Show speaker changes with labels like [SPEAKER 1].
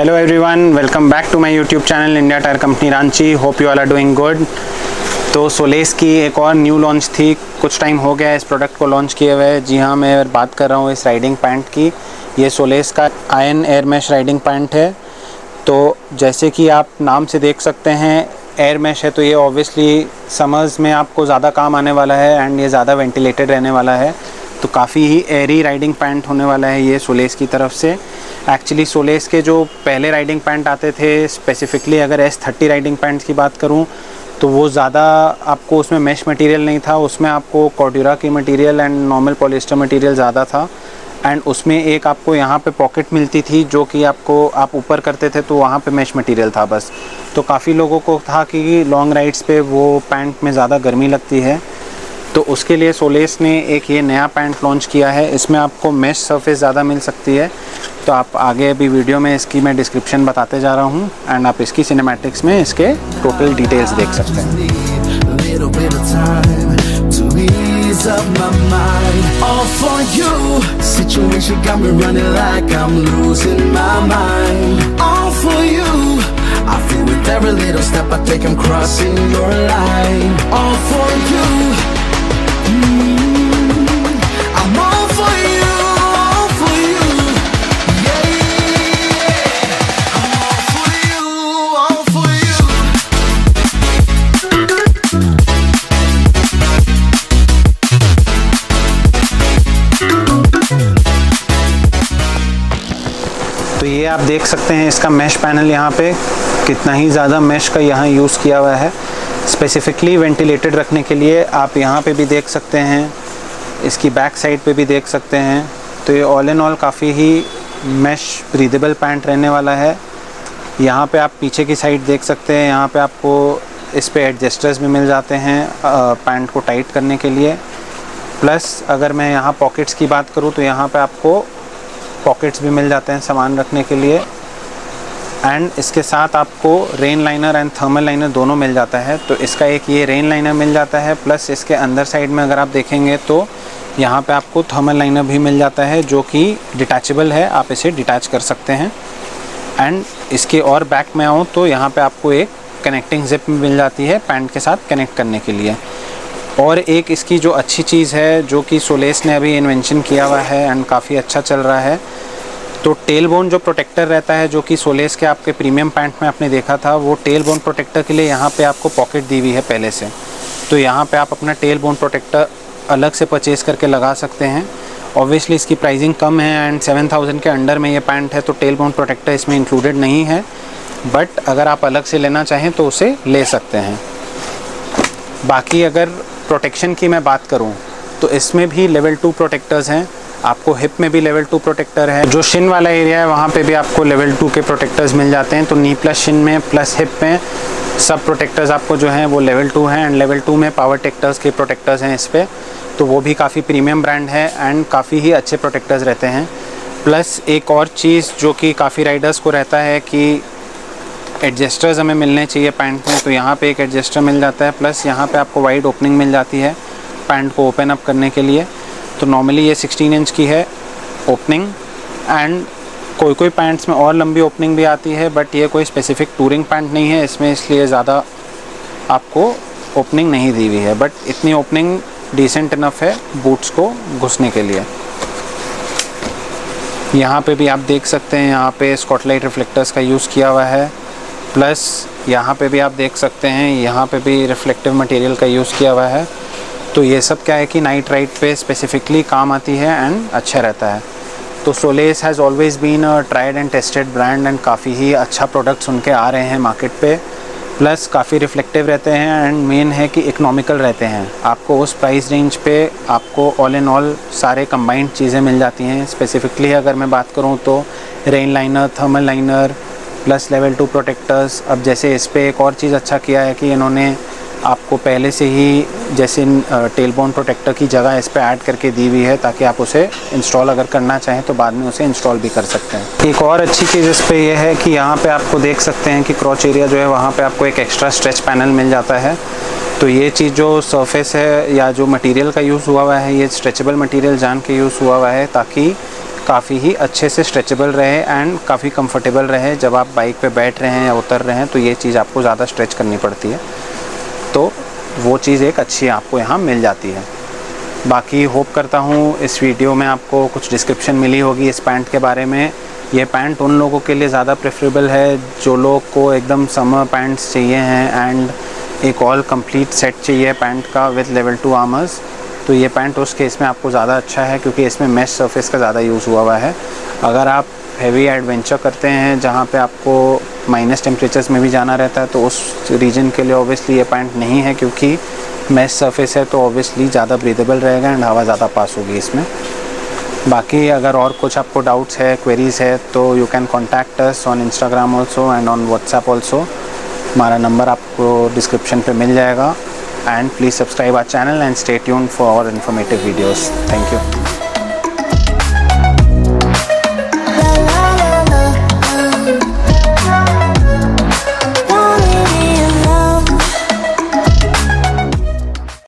[SPEAKER 1] Hello everyone, welcome back to my YouTube channel India Tyre Company Ranchi. Hope you all are doing good. तो सोलेस की एक और new launch थी, कुछ टाइम हो गया इस प्रोडक्ट को लॉन्च किए हुए। जी हाँ, मैं बात कर रहा हूँ इस राइडिंग पैंट की। ये सोलेस का ion air mesh riding pant है। तो जैसे कि आप नाम से देख सकते हैं एयर मैश है, तो ये ऑब्वियसली समर्स में आपको ज़्यादा काम आने वाला है एंड ये ज़्यादा वेंटिलेटेड रहने वाला है। तो काफ़ी ही एयरी राइडिंग पैंट होने वाला है ये सोलेस की तरफ से। एक्चुअली सोलेस के जो पहले राइडिंग पैंट आते थे, स्पेसिफिकली अगर S30 राइडिंग पैंट्स की बात करूं, तो वो ज़्यादा आपको उसमें मैश मटेरियल नहीं था, उसमें आपको कॉर्ड्यूरा की material and normal polyester material ज़्यादा था। एंड उसमें एक आपको यहाँ पे पॉकेट मिलती थी जो कि आपको आप ऊपर करते थे तो वहाँ पे मैश मटेरियल था बस। तो काफ़ी लोगों को था कि लॉन्ग राइड्स पे वो पैंट में ज़्यादा गर्मी लगती है, तो उसके लिए सोलेस ने एक ये नया पैंट लॉन्च किया है। इसमें आपको मैश सरफेस ज़्यादा मिल सकती है। तो आप आगे अभी वीडियो में इसकी मैं डिस्क्रिप्शन बताते जा रहा हूँ एंड आप इसकी सिनेमैटिक्स में इसके टोटल डिटेल्स देख सकते हैं। तो ये आप देख सकते हैं इसका मैश पैनल, यहाँ पे कितना ही ज़्यादा मैश का यहाँ यूज़ किया हुआ है स्पेसिफिकली वेंटिलेटेड रखने के लिए। आप यहाँ पे भी देख सकते हैं, इसकी बैक साइड पे भी देख सकते हैं। तो ये ऑल इन ऑल काफ़ी ही मैश ब्रीदेबल पैंट रहने वाला है। यहाँ पे आप पीछे की साइड देख सकते हैं, यहाँ पे आपको इस पे एडजस्टर्स भी मिल जाते हैं पैंट को टाइट करने के लिए। प्लस अगर मैं यहाँ पॉकेट्स की बात करूँ तो यहाँ पे आपको पॉकेट्स भी मिल जाते हैं सामान रखने के लिए। एंड इसके साथ आपको rain liner and thermal liner दोनों मिल जाता है। तो इसका एक ये रेन लाइनर मिल जाता है, प्लस इसके अंदर साइड में अगर आप देखेंगे तो यहाँ पे आपको थर्मल लाइनर भी मिल जाता है जो कि डिटैचेबल है, आप इसे डिटैच कर सकते हैं। एंड इसके और बैक में आऊँ तो यहाँ पे आपको एक कनेक्टिंग जिप मिल जाती है पैंट के साथ कनेक्ट करने के लिए। और एक इसकी जो अच्छी चीज़ है जो कि सोलेस ने अभी इन्वेंशन किया हुआ है एंड काफ़ी अच्छा चल रहा है, तो टेल बोन जो प्रोटेक्टर रहता है जो कि सोलेस के आपके प्रीमियम पैंट में आपने देखा था, वो टेल बोन प्रोटेक्टर के लिए यहाँ पे आपको पॉकेट दी हुई है पहले से। तो यहाँ पे आप अपना टेल बोन प्रोटेक्टर अलग से परचेज़ करके लगा सकते हैं। ऑब्वियसली इसकी प्राइसिंग कम है एंड 7000 के अंडर में ये पैंट है, तो टेल बोन प्रोटेक्टर इसमें इंक्लूडेड नहीं है। बट अगर आप अलग से लेना चाहें तो उसे ले सकते हैं। बाकी अगर प्रोटेक्शन की मैं बात करूं तो इसमें भी लेवल 2 प्रोटेक्टर्स हैं। आपको हिप में भी लेवल 2 प्रोटेक्टर है, जो शिन वाला एरिया है वहाँ पे भी आपको लेवल 2 के प्रोटेक्टर्स मिल जाते हैं। तो नी प्लस शिन में प्लस हिप में सब प्रोटेक्टर्स आपको जो हैं वो लेवल 2 हैं। एंड लेवल 2 में पावर टेक्टर्स के प्रोटेक्टर्स हैं इस पर, तो वो भी काफ़ी प्रीमियम ब्रांड है एंड काफ़ी ही अच्छे प्रोटेक्टर्स रहते हैं। प्लस एक और चीज़ जो कि काफ़ी राइडर्स को रहता है कि एडजस्टर्स हमें मिलने चाहिए पैंट में, तो यहाँ पे एक एडजस्टर मिल जाता है। प्लस यहाँ पे आपको वाइड ओपनिंग मिल जाती है पैंट को ओपन अप करने के लिए। तो नॉर्मली ये 16 इंच की है ओपनिंग एंड कोई पैंट्स में और लंबी ओपनिंग भी आती है, बट ये कोई स्पेसिफिक टूरिंग पैंट नहीं है इसमें, इसलिए ज़्यादा आपको ओपनिंग नहीं दी हुई है। बट इतनी ओपनिंग डिसेंट इनफ है बूट्स को घुसने के लिए। यहाँ पे भी आप देख सकते हैं, यहाँ पे स्पॉटलाइट रिफ्लेक्टर्स का यूज़ किया हुआ है। प्लस यहाँ पे भी आप देख सकते हैं, यहाँ पे भी रिफ्लेक्टिव मटेरियल का यूज़ किया हुआ है। तो ये सब क्या है कि नाइट राइड पे स्पेसिफिकली काम आती है एंड अच्छा रहता है। तो Solace has always been a tried and tested brand and काफ़ी ही अच्छा प्रोडक्ट्स उनके आ रहे हैं मार्केट पे। प्लस काफ़ी रिफ्लेक्टिव रहते हैं एंड मेन है कि इकोनॉमिकल रहते हैं। आपको उस प्राइस रेंज पे आपको ऑल इन ऑल सारे कंबाइंड चीज़ें मिल जाती हैं। स्पेसिफिकली अगर मैं बात करूँ तो rain liner, thermal liner plus level 2 protectors. अब जैसे इस पर एक और चीज़ अच्छा किया है कि इन्होंने आपको पहले से ही जैसे टेल बोन प्रोटेक्टर की जगह इस पर ऐड करके दी हुई है, ताकि आप उसे इंस्टॉल अगर करना चाहें तो बाद में उसे इंस्टॉल भी कर सकते हैं। एक और अच्छी चीज़ इस पर यह है कि यहाँ पे आपको देख सकते हैं कि क्रॉच एरिया जो है वहाँ पे आपको एक एक्स्ट्रा स्ट्रेच पैनल मिल जाता है। तो ये चीज़ जो सरफेस है या जो मटेरियल का यूज़ हुआ हुआ है, ये स्ट्रेचेबल मटेरियल जान के यूज़ हुआ हुआ है, ताकि काफ़ी ही अच्छे से स्ट्रेचेबल रहे एंड काफ़ी कंफर्टेबल रहे। जब आप बाइक पे बैठ रहे हैं या उतर रहे हैं तो ये चीज़ आपको ज़्यादा स्ट्रेच करनी पड़ती है, तो वो चीज़ एक अच्छी आपको यहाँ मिल जाती है। बाकी होप करता हूँ इस वीडियो में आपको कुछ डिस्क्रिप्शन मिली होगी इस पैंट के बारे में। ये पैंट उन लोगों के लिए ज़्यादा प्रेफरेबल है जो लोग को एकदम समर पैंट्स चाहिए हैं एंड एक ऑल कंप्लीट सेट चाहिए पैंट का विद लेवल 2 आर्मर्स। तो ये पैंट उस केस में आपको ज़्यादा अच्छा है क्योंकि इसमें मैश सरफेस का ज़्यादा यूज़ हुआ है। अगर आप हैवी एडवेंचर करते हैं जहाँ पे आपको माइनस टेम्परेचर्स में भी जाना रहता है तो उस रीजन के लिए ऑब्वियसली ये पैंट नहीं है, क्योंकि मैश सरफेस है तो ऑब्वियसली ज़्यादा ब्रीदेबल रहेगा एंड हवा ज़्यादा पास होगी इसमें। बाकी अगर और कुछ आपको डाउट्स है, क्वेरीज़ है, तो you can contact us on Instagram also and on WhatsApp also. हमारा नंबर आपको डिस्क्रिप्शन पे मिल जाएगा। And please subscribe our channel and stay tuned for our informative videos. Thank you.